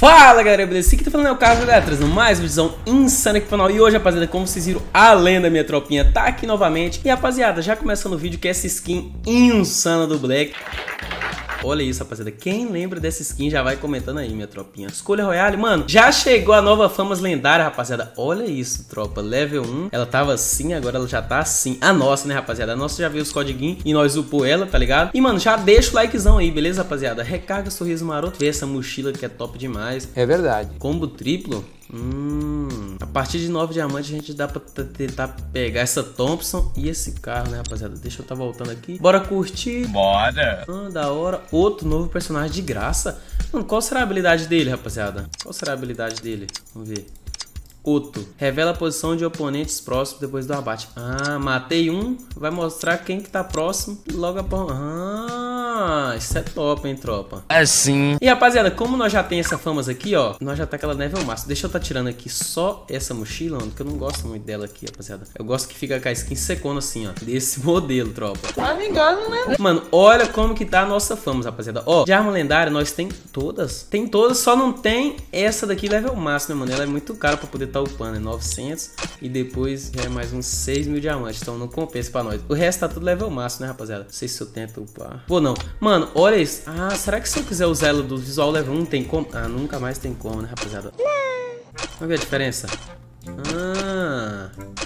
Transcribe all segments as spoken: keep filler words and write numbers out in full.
Fala galera, beleza? Aqui que tá falando é o Carlos, galera, trazendo mais uma visão insana aqui pro canal. E hoje, rapaziada, como vocês viram, a lenda minha tropinha tá aqui novamente. E rapaziada, já começando o vídeo que é essa skin insana do Black. Olha isso, rapaziada. Quem lembra dessa skin já vai comentando aí, minha tropinha. Escolha Royale, mano. Já chegou a nova Famas lendária, rapaziada. Olha isso, tropa. Level um. Ela tava assim, agora ela já tá assim. A nossa, né, rapaziada? A nossa já veio os codiguinhos e nós upou ela, tá ligado? E, mano, já deixa o likezão aí, beleza, rapaziada? Recarga sorriso maroto. Vê essa mochila que é top demais. É verdade. Combo triplo. Hum, a partir de nove diamantes a gente dá pra tentar pegar essa Thompson e esse carro, né, rapaziada? Deixa eu tá voltando aqui. Bora curtir. Bora. Ah, da hora. Outro novo personagem de graça. Mano, qual será a habilidade dele, rapaziada? Qual será a habilidade dele? Vamos ver. Otto. Revela a posição de oponentes próximos depois do abate. Ah, matei um. Vai mostrar quem que tá próximo logo após. Ah, isso é top, hein, tropa? É sim. E, rapaziada, como nós já tem essa famas aqui, ó, nós já tá aquela level máxima. Deixa eu tá tirando aqui só essa mochila, mano, que eu não gosto muito dela aqui, rapaziada. Eu gosto que fica com a skin secona assim, ó, desse modelo, tropa. Tá ligado, né? Mano, olha como que tá a nossa famas, rapaziada. Ó, de arma lendária nós tem todas. Tem todas, só não tem essa daqui level máximo, né, mano? Ela é muito cara pra poder tá upando, é novecentos. E depois já é mais uns seis mil diamantes, então não compensa pra nós. O resto tá tudo level máximo, né, rapaziada? Não sei se eu tento upar. Vou não. Mano, olha isso. Ah, será que se eu quiser usar ela do visual level um tem como? Ah, nunca mais tem como, né, rapaziada? Vamos ver a diferença. Ah.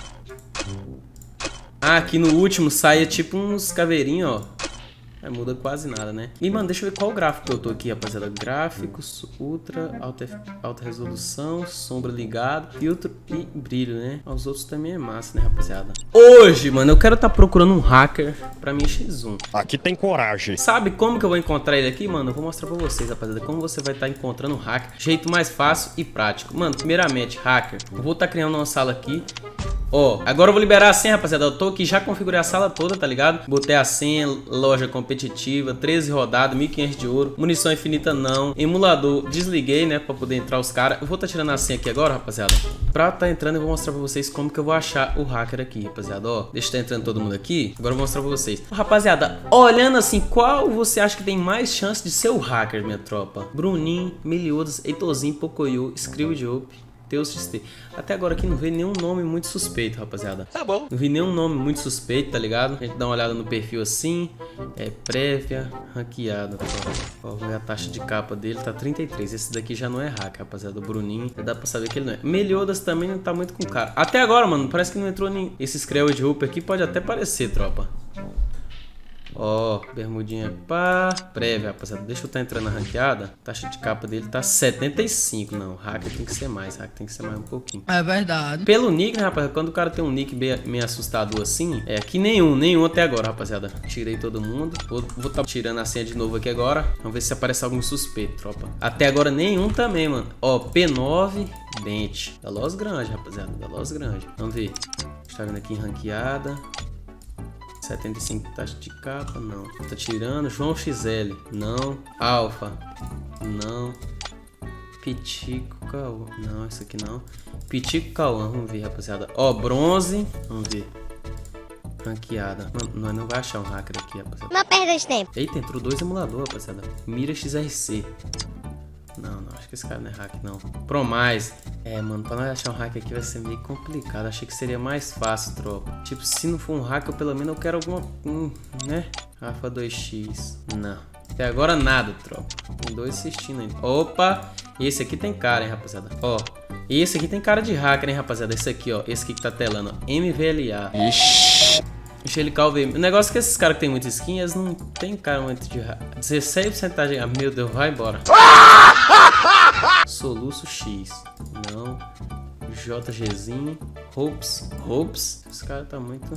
Ah, aqui no último sai tipo uns caveirinhos, ó. É, muda quase nada, né? E, mano, deixa eu ver qual gráfico que eu tô aqui, rapaziada. Gráficos, ultra, alta, alta resolução, sombra ligado, filtro e brilho, né? Os outros também é massa, né, rapaziada? Hoje, mano, eu quero tá procurando um hacker pra mim X um. Aqui tem coragem. Sabe como que eu vou encontrar ele aqui, mano? Eu vou mostrar pra vocês, rapaziada, como você vai estar tá encontrando um hacker. Jeito mais fácil e prático. Mano, primeiramente, hacker. Eu vou estar tá criando uma sala aqui. Ó, agora eu vou liberar a senha, rapaziada. Eu tô aqui, já configurei a sala toda, tá ligado? Botei a senha, loja competitiva, treze rodadas, mil e quinhentos de ouro, munição infinita não, emulador, desliguei, né, pra poder entrar os caras. Eu vou tá tirando a senha aqui agora, rapaziada. Pra tá entrando, eu vou mostrar pra vocês como que eu vou achar o hacker aqui, rapaziada. Ó, deixa tá entrando todo mundo aqui. Agora eu vou mostrar pra vocês. Rapaziada, olhando assim, qual você acha que tem mais chance de ser o hacker, minha tropa? Bruninho, Meliodas, Heitorzinho, Pocoyo, Skrill Teus X T. Até agora aqui não veio nenhum nome muito suspeito, rapaziada. Tá bom. Não vi nenhum nome muito suspeito, tá ligado? A gente dá uma olhada no perfil assim. É prévia, ranqueada. Ó, ó, a taxa de capa dele tá trinta e três. Esse daqui já não é hack, rapaziada. O Bruninho, dá pra saber que ele não é. Meliodas também não tá muito com cara. Até agora, mano, parece que não entrou nem... Esse Skrill de Hooper aqui pode até parecer, tropa. Ó, oh, bermudinha pá, prévia, rapaziada. Deixa eu tá entrando na ranqueada. Taxa de capa dele tá setenta e cinco. Não, hacker tem que ser mais. Hacker tem que ser mais um pouquinho. É verdade. Pelo nick, né, rapaziada? Quando o cara tem um nick bem, meio assustador assim, é aqui nenhum, nenhum até agora, rapaziada. Tirei todo mundo. Vou, vou tá tirando a senha de novo aqui agora. Vamos ver se aparece algum suspeito, tropa. Até agora nenhum também, mano. Ó, P nove, Dente. Da Los Grande, rapaziada. Da Los Grande. Vamos ver. Está vendo aqui em ranqueada. setenta e cinco taxa de capa, não. Tá tirando. João X L, não. Alfa, não. Pitico Cauã, não, isso aqui não. Pitico Cauã, vamos ver, rapaziada. Ó, bronze, vamos ver. Ranqueada. Mano, nós não vai achar um hacker aqui, rapaziada. Não perda de tempo. Eita, entrou dois emuladores, rapaziada. Mira X R C. Não, não, acho que esse cara não é hack, não. Promais. É, mano, pra nós achar um hack aqui vai ser meio complicado. Achei que seria mais fácil, tropa. Tipo, se não for um hack, eu pelo menos eu quero alguma... Hum, né? Rafa dois X. Não. Até agora nada, tropa. Tem dois assistindo ainda. Opa! Esse aqui tem cara, hein, rapaziada. Ó, esse aqui tem cara de hacker, hein, rapaziada. Esse aqui, ó. Esse aqui que tá telando, ó. M V L A. Ixi. Deixa ele calver. O negócio é que esses caras que tem muita skin, eles não tem cara muito de hack. dezesseis por cento de... Ah, meu Deus, vai embora. Soluço X. Não. JGzinho. Hopes. Hopes. Esse cara tá muito...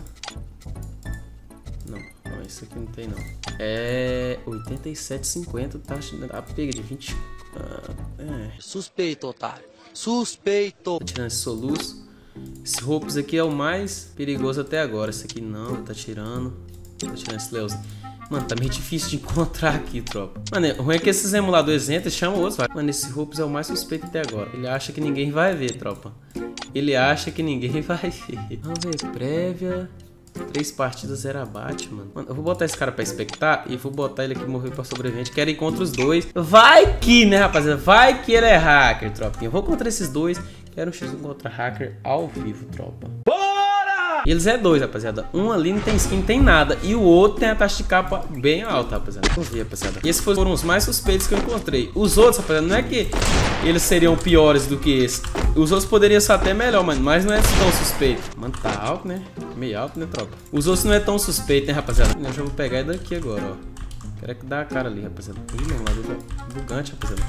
Não, não, esse aqui não tem não. É... oitenta e sete e cinquenta, taxa da pega de vinte... Ah, é. Suspeito, otário. Suspeito. Tirando esse soluço. Esse Hopes aqui é o mais perigoso até agora. Esse aqui não, tá tirando. Tá tirando esse Leozinho. Mano, tá meio difícil de encontrar aqui, tropa. Mano, o ruim é que esses emuladores entram e chamam outros, vai. Mano, esse Hopes é o mais suspeito até agora. Ele acha que ninguém vai ver, tropa. Ele acha que ninguém vai ver. Vamos ver, prévia. Três partidas, zero abate, mano. Mano, eu vou botar esse cara pra expectar e vou botar ele aqui morrer pra sobrevivente. Quero ir contra os dois. Vai que, né, rapaziada? Vai que ele é hacker, tropinha. Eu vou contra esses dois. Quero um xis um contra hacker ao vivo, tropa. Eles é dois, rapaziada. Um ali não tem skin, não tem nada. E o outro tem a taxa de capa bem alta, rapaziada. Vamos ver, rapaziada. E esses foram os mais suspeitos que eu encontrei. Os outros, rapaziada, não é que eles seriam piores do que esse. Os outros poderiam ser até melhor, mano. Mas não é tão suspeito. Mano, tá alto, né? Meio alto, né, tropa? Os outros não é tão suspeito, né, rapaziada? Eu já vou pegar ele daqui agora, ó. Quero é que dá a cara ali, rapaziada. Ih, mano, lá dentro é bugante, rapaziada.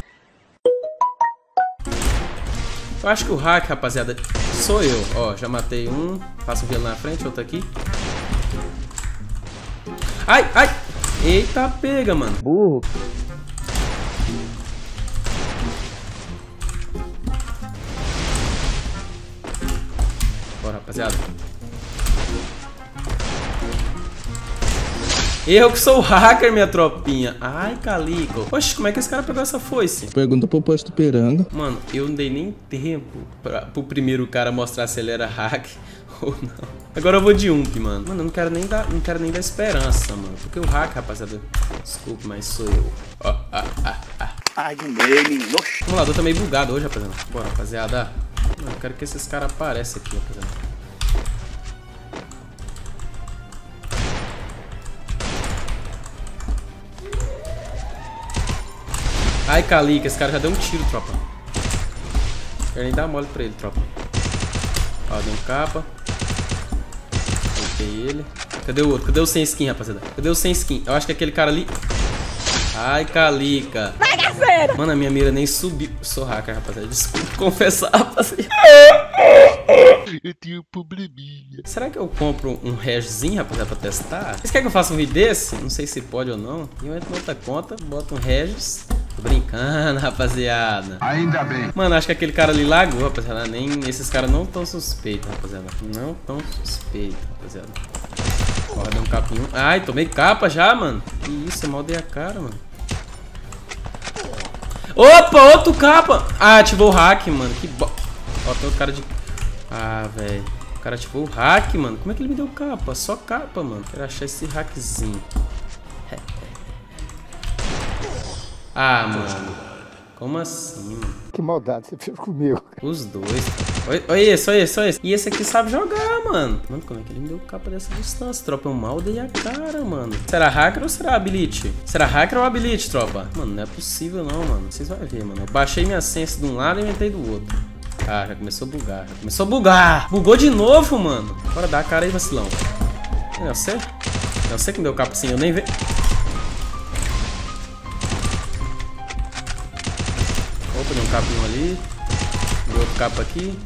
Eu acho que o hack, rapaziada, sou eu. Ó, já matei um. Faço um velo na frente, outro aqui. Ai, ai. Eita, pega, mano. Burro. Bora, rapaziada. Eu que sou o hacker, minha tropinha. Ai, Calico. Oxe, como é que esse cara pegou essa foice? Pergunta pro posto Piranga. Mano, eu não dei nem tempo pra, pro primeiro cara mostrar se ele era hack ou não. Agora eu vou de ump, mano. Mano, eu não quero nem dar, não quero nem dar esperança, mano. Porque o hack, rapaziada... Desculpa, mas sou eu. Ó, ah, ah, ah. Ai, um meme. O simulador tá meio bugado hoje, rapaziada. Bora, rapaziada. Mano, eu quero que esses caras apareçam aqui, rapaziada. Ai, Calica, esse cara já deu um tiro, tropa. Não quero nem dar mole pra ele, tropa. Ó, deu um capa. Coloquei ele. Cadê o outro? Cadê o sem skin, rapaziada? Cadê o sem skin? Eu acho que é aquele cara ali. Ai, Calica. Mano, a minha mira nem subiu. Sou hacker, rapaziada. Desculpa confessar, rapaziada. Eu tenho um probleminha. Será que eu compro um Regzinho, rapaziada, pra testar? Vocês querem que eu faça um vídeo desse? Não sei se pode ou não. E eu entro na outra conta, boto um Regis. Tô brincando, rapaziada. Ainda bem. Mano, acho que aquele cara ali lagou, rapaziada. Nem esses caras não tão suspeitos, rapaziada. Não tão suspeitos, rapaziada. Porra, deu um capinho. Ai, tomei capa já, mano. Que isso, eu maldei a cara, mano. Opa, outro capa. Ah, ativou o hack, mano. Que bo... Ó, tem outro cara de... Ah, velho. O cara ativou o hack, mano. Como é que ele me deu capa? Só capa, mano. Quero achar esse hackzinho. Ah, mano. Como assim, mano? Que maldade você fez comigo. Os dois. Olha, olha esse, olha esse, olha esse. E esse aqui sabe jogar, mano. Mano, como é que ele me deu capa dessa distância? Tropa, eu mal dei a cara, mano. Será hacker ou será ability? Será hacker ou ability, tropa? Mano, não é possível não, mano. Vocês vão ver, mano. Eu baixei minha sense de um lado e inventei do outro. Ah, já começou a bugar. Já começou a bugar. Bugou de novo, mano. Bora dar a cara aí, vacilão. É você? É você que me deu capa assim, eu nem vi. Opa, deu um capinho ali. Deu outro capa aqui.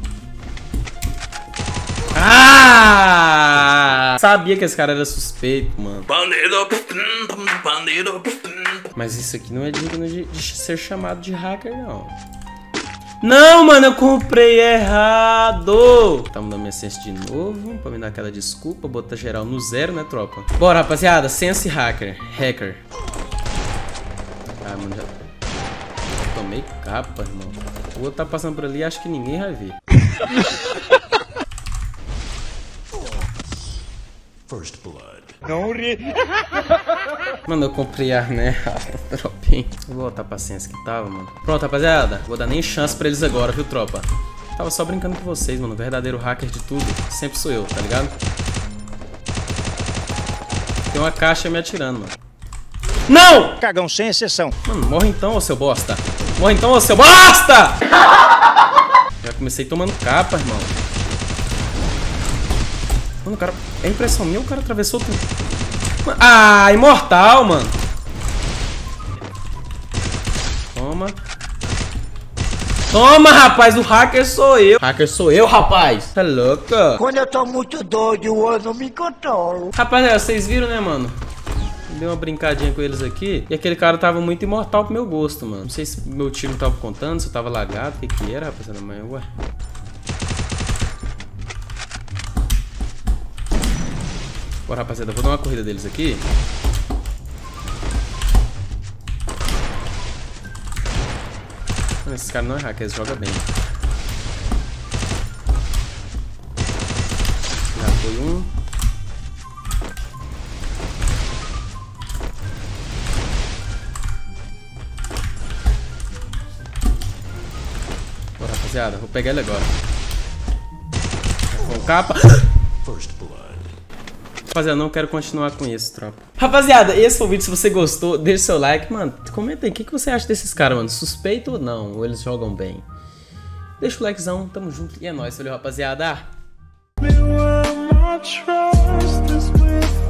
Ah! Sabia que esse cara era suspeito, mano. Bandido, bandido. Mas isso aqui não é digno de, de ser chamado de hacker, não. Não, mano, eu comprei errado. Tá mudando minha sense de novo. Pra me dar aquela desculpa. Botar geral no zero, né, tropa? Bora, rapaziada. Sense hacker. Hacker. Ah, mano, já... Tomei capa, irmão. O outro tá passando por ali e acho que ninguém vai ver. First blood. Não ri. Mano, eu comprei ar, né? Tropinho. Vou voltar a paciência que tava, mano. Pronto, rapaziada. Vou dar nem chance pra eles agora, viu, tropa? Tava só brincando com vocês, mano. O verdadeiro hacker de tudo sempre sou eu, tá ligado? Tem uma caixa me atirando, mano. Não! Cagão sem exceção. Mano, morre então, ô seu bosta. Morre então, ô seu bosta! Já comecei tomando capa, irmão. Mano, o cara... É impressão minha, o cara atravessou tudo. Ah, imortal, mano. Toma. Toma, rapaz, o hacker sou eu. Hacker sou eu, rapaz. Tá louca? Quando eu tô muito doido, eu não me controlo. Rapaziada, vocês viram, né, mano? Dei uma brincadinha com eles aqui. E aquele cara tava muito imortal pro meu gosto, mano. Não sei se meu tiro não tava contando, se eu tava lagado, o que que era, rapaziada, mas ué. Bora, rapaziada, vou dar uma corrida deles aqui. Esses caras não é hacker, eles jogam bem. Já foi um. rapaziada. Vou pegar ele agora. Com capa. First blood. Rapaziada, não quero continuar com isso, tropa. Rapaziada, esse foi o vídeo. Se você gostou, deixa seu like. Mano, comenta aí. O que, que você acha desses caras, mano? Suspeito ou não? Ou eles jogam bem? Deixa o likezão. Tamo junto. E é nóis. Valeu, rapaziada.